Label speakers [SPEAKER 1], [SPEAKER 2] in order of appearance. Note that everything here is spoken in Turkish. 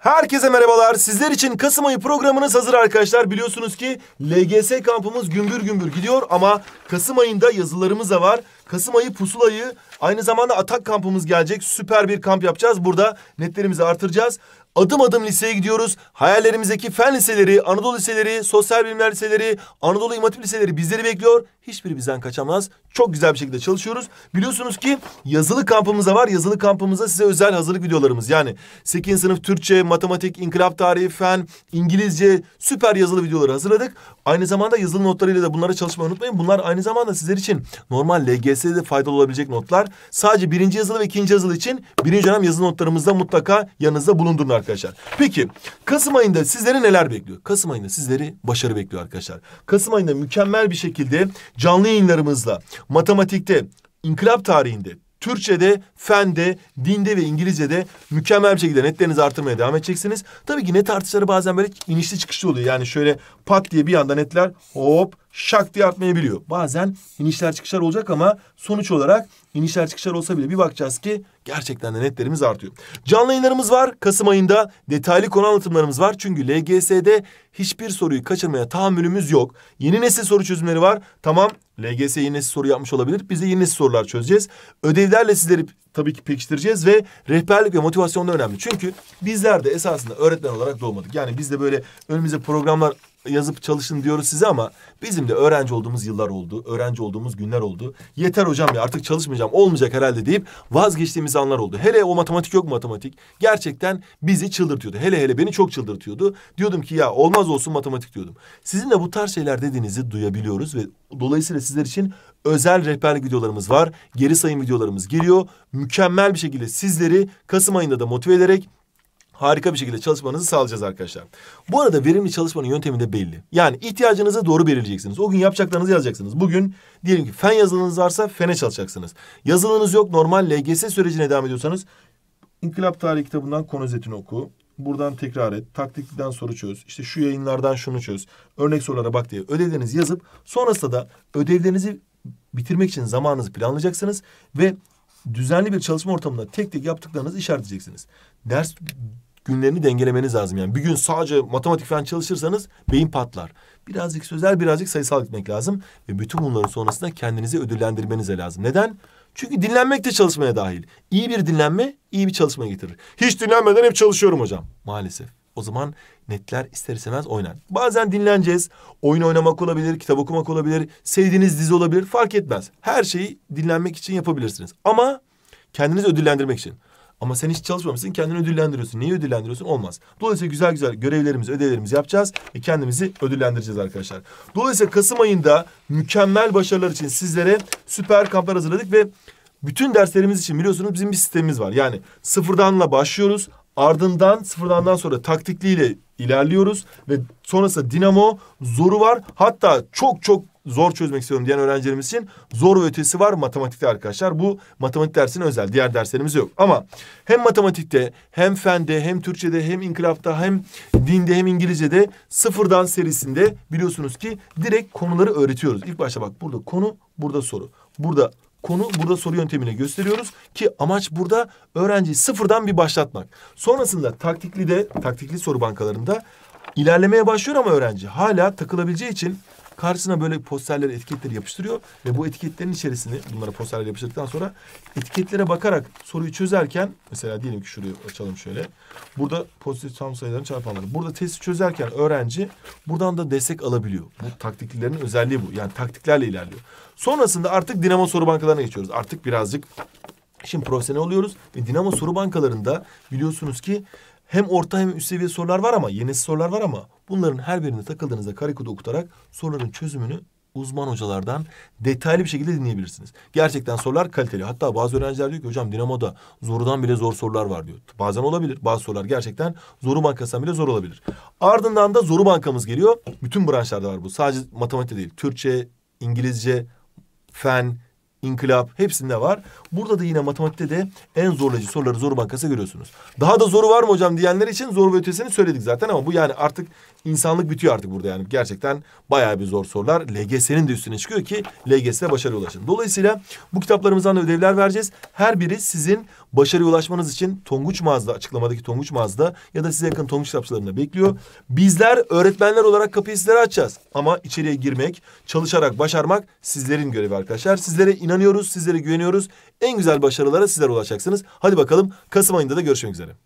[SPEAKER 1] Herkese merhabalar. Sizler için Kasım ayı programınız hazır arkadaşlar. Biliyorsunuz ki LGS kampımız gümbür gümbür gidiyor ama Kasım ayında yazılarımız da var. Kasım ayı pusulayı, aynı zamanda atak kampımız gelecek. Süper bir kamp yapacağız. Burada netlerimizi artıracağız. Adım adım liseye gidiyoruz. Hayallerimizdeki fen liseleri, Anadolu liseleri, sosyal bilimler liseleri, Anadolu İmam Hatip liseleri bizleri bekliyor. Hiçbiri bizden kaçamaz. Çok güzel bir şekilde çalışıyoruz. Biliyorsunuz ki yazılı kampımız da var. Yazılı kampımızda size özel hazırlık videolarımız. Yani 8. sınıf Türkçe, matematik, inkılap tarihi, fen, İngilizce süper yazılı videoları hazırladık. Aynı zamanda yazılı notlarıyla da bunlara çalışmayı unutmayın. Bunlar aynı zamanda sizler için normal LGS'de de faydalı olabilecek notlar. Sadece birinci yazılı ve ikinci yazılı için birinci dönem yazılı notlarımızda mutlaka yanınızda bulundurun arkadaşlar. Peki Kasım ayında sizleri neler bekliyor? Kasım ayında sizleri başarı bekliyor arkadaşlar. Kasım ayında mükemmel bir şekilde canlı yayınlarımızla matematikte, inkılap tarihinde, Türkçe'de, fende, dinde ve İngilizce'de mükemmel bir şekilde netlerinizi artırmaya devam edeceksiniz. Tabii ki net artışları bazen böyle inişli çıkışlı oluyor. Yani şöyle pat diye bir anda netler hop şak diye artmayabiliyor. Bazen inişler çıkışlar olacak ama sonuç olarak inişler çıkışlar olsa bile bir bakacağız ki gerçekten de netlerimiz artıyor. Canlı yayınlarımız var. Kasım ayında detaylı konu anlatımlarımız var. Çünkü LGS'de hiçbir soruyu kaçırmaya tahammülümüz yok. Yeni nesil soru çözümleri var. Tamam, LGS yeni nesil soru yapmış olabilir. Biz de yeni nesil sorular çözeceğiz. Ödevlerle sizleri tabii ki pekiştireceğiz ve rehberlik ve motivasyon da önemli. Çünkü bizler de esasında öğretmen olarak doğmadık. Yani biz de böyle önümüze programlar yazıp çalışın diyoruz size ama bizim de öğrenci olduğumuz yıllar oldu. Öğrenci olduğumuz günler oldu. Yeter hocam ya artık çalışmayacağım olmayacak herhalde deyip vazgeçtiğimiz anlar oldu. Hele o matematik yok matematik. Gerçekten bizi çıldırtıyordu. Hele beni çok çıldırtıyordu. Diyordum ki ya olmaz olsun matematik diyordum. Sizin de bu tarz şeyler dediğinizi duyabiliyoruz ve dolayısıyla sizler için özel rehberlik videolarımız var. Geri sayım videolarımız geliyor. Mükemmel bir şekilde sizleri Kasım ayında da motive ederek harika bir şekilde çalışmanızı sağlayacağız arkadaşlar. Bu arada verimli çalışmanın yöntemi de belli. Yani ihtiyacınızı doğru belirleyeceksiniz. O gün yapacaklarınızı yazacaksınız. Bugün diyelim ki fen yazılınız varsa fene çalışacaksınız. Yazılınız yok, normal LGS sürecine devam ediyorsanız İnkılap Tarihi kitabından konu özetini oku. Buradan tekrar et. Taktikliden soru çöz. İşte şu yayınlardan şunu çöz. Örnek sorulara bak diye ödevlerinizi yazıp sonrasında da ödevlerinizi bitirmek için zamanınızı planlayacaksınız ve düzenli bir çalışma ortamında tek tek yaptıklarınızı işaretleyeceksiniz. Ders günlerini dengelemeniz lazım. Yani bir gün sadece matematik falan çalışırsanız beyin patlar. Birazcık sözel, birazcık sayısal gitmek lazım. Ve bütün bunların sonrasında kendinizi ödüllendirmeniz de lazım. Neden? Çünkü dinlenmek de çalışmaya dahil. İyi bir dinlenme, iyi bir çalışma getirir. Hiç dinlenmeden hep çalışıyorum hocam. Maalesef. O zaman netler ister istemez oynar. Bazen dinleneceğiz. Oyun oynamak olabilir, kitap okumak olabilir, sevdiğiniz dizi olabilir. Fark etmez. Her şeyi dinlenmek için yapabilirsiniz. Ama kendinizi ödüllendirmek için. Ama sen hiç çalışmamışsın, kendini ödüllendiriyorsun. Niye ödüllendiriyorsun? Olmaz. Dolayısıyla güzel güzel görevlerimizi, ödevlerimizi yapacağız ve kendimizi ödüllendireceğiz arkadaşlar. Dolayısıyla Kasım ayında mükemmel başarılar için sizlere süper kamplar hazırladık ve bütün derslerimiz için biliyorsunuz bizim bir sistemimiz var. Yani sıfırdanla başlıyoruz. Ardından sıfırdandan sonra taktikliyle ilerliyoruz ve sonrasında dinamo, zoru var. Hatta çok zor çözmek istiyorum diyen öğrencilerimiz için zor ve ötesi var matematikte arkadaşlar. Bu matematik dersine özel. Diğer derslerimiz yok. Ama hem matematikte, hem fende, hem Türkçe'de, hem inkılapta, hem dinde, hem İngilizce'de sıfırdan serisinde biliyorsunuz ki direkt konuları öğretiyoruz. İlk başta bak burada konu, burada soru. Burada konu, burada soru yöntemini gösteriyoruz ki amaç burada öğrenciyi sıfırdan bir başlatmak. Sonrasında taktikli soru bankalarında ilerlemeye başlıyor ama öğrenci hala takılabileceği için karşısına böyle posterleri, etiketleri yapıştırıyor ve bu etiketlerin içerisine bunlara posterleri yapıştırdıktan sonra etiketlere bakarak soruyu çözerken mesela diyelim ki şurayı açalım şöyle. Burada pozitif tam sayıların çarpanları. Burada testi çözerken öğrenci buradan da destek alabiliyor. Bu taktiklilerin özelliği bu. Yani taktiklerle ilerliyor. Sonrasında artık dinamo soru bankalarına geçiyoruz. Artık birazcık şimdi profesyonel oluyoruz ve dinamo soru bankalarında biliyorsunuz ki hem orta hem üst seviye sorular var ama yeni sorular var ama bunların her birine takıldığınızda kare kodu okutarak soruların çözümünü uzman hocalardan detaylı bir şekilde dinleyebilirsiniz. Gerçekten sorular kaliteli. Hatta bazı öğrenciler diyor ki hocam dinamoda zorudan bile zor sorular var diyor. Bazen olabilir. Bazı sorular gerçekten zoru bankasından bile zor olabilir. Ardından da zoru bankamız geliyor. Bütün branşlarda var bu. Sadece matematikte değil. Türkçe, İngilizce, fen, inkılap hepsinde var. Burada da yine matematikte de en zorlayıcı soruları Zoru Bankası'da görüyorsunuz. Daha da zoru var mı hocam diyenler için zor ve ötesini söyledik zaten ama bu yani artık insanlık bitiyor artık burada yani. Gerçekten bayağı bir zor sorular. LGS'nin de üstüne çıkıyor ki LGS'de başarıya ulaşın. Dolayısıyla bu kitaplarımızdan da ödevler vereceğiz. Her biri sizin başarıya ulaşmanız için Tonguç Mağaza'da, açıklamadaki Tonguç Mağaza'da ya da size yakın Tonguç kitapçılarında bekliyor. Bizler öğretmenler olarak kapıyı sizlere açacağız. Ama içeriye girmek, çalışarak başarmak sizlerin görevi arkadaşlar. Sizlere inanıyoruz, sizlere güveniyoruz. En güzel başarılara sizler ulaşacaksınız. Hadi bakalım Kasım ayında da görüşmek üzere.